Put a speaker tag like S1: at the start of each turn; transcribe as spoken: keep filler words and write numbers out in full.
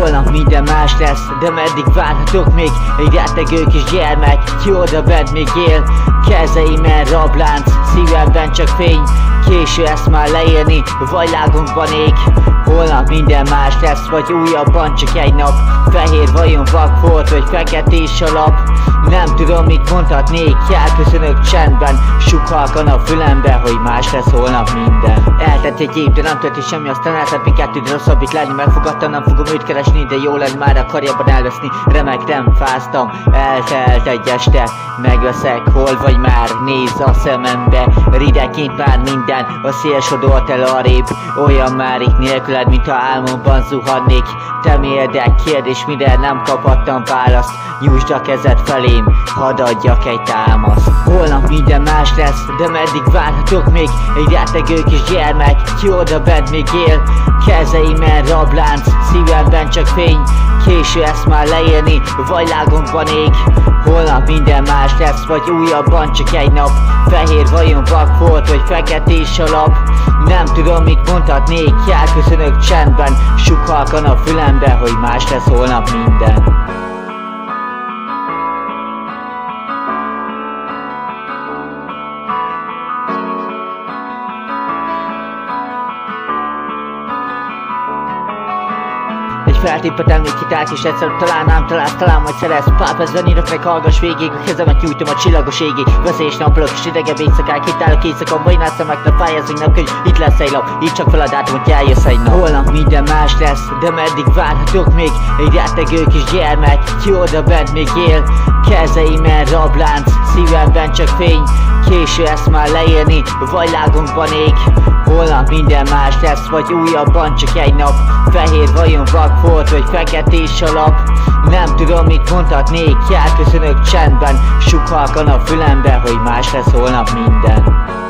S1: Holnap minden más lesz, de meddig várhatok még? Egy rettegő kis gyermek, ki oda bent még él. Kezeimen rablánc, szívemben csak fény. Késő ezt már leírni, vagy lágunkban ég. Holnap minden más lesz, vagy újabban csak egy nap. Fehér vajon vakfolt, vagy feketés a lap. Nem tudom mit mondhatnék, elköszönök csendben. Suk halkan a fülembe, hogy más lesz holnap minden. Eltett egy év, de nem történt semmi, aztán eltett még kettő, de rosszabbik lenni. Megfogadtam, nem fogom őt keresni, de jó lenne már a karjában elveszni. Remektem, fáztam, eltelt egy este. Megveszek, hol vagy már, nézz a szemembe. Ridegként már minden, a szél sodolt el arrébb. Olyan már itt nélküled, mintha álmomban zuhannék. Te mérdek, kérdés, mire nem kaphattam választ. Nyújtsd a kezed felém, hadd adjak egy támaszt. Holnap minden más lesz, de meddig várhatok még? Egy rettegő kis gyermek, ki oda bent még él. Kezeimen rablánc, szívemben csak fény. Késő ezt már leírni, vagy lágunkban ég. Holnap minden más lesz, vagy újabban csak egy nap. Fehér vajon vakfolt, vagy feketés a lap. Nem tudom mit mondhatnék, elköszönök csendben. Suk halkan a fülembe, hogy más lesz holnap minden. Egy feltépet emlék kitállt és egyszer talán nem találsz, talán majd szerez. Pár percben írok meg, hallgass végig, a kezemet nyújtom a csillagos égig. Veszélyes naplok és idegebb éjszakák, itt állok éjszakon, bajnál szemeknek fáj ez, hogy napkönyv, itt lesz egy lap. Így csak fel a dátumot, eljössz egy nap. Holnap minden más lesz, de meddig várhatok még? Egy rettegő kis gyermek, ki oda bent még él. Kezeimen rablánc, szívemben csak fény. Késő ezt már leírni, vagy lágunkban ég. Holnap minden más lesz, vagy újabban csak egy nap. Fehér vajon vakfolt, vagy feketés a lap. Nem tudom mit mondhatnék, elköszönök csendben. Suk halkan a fülembe, hogy más lesz holnap minden.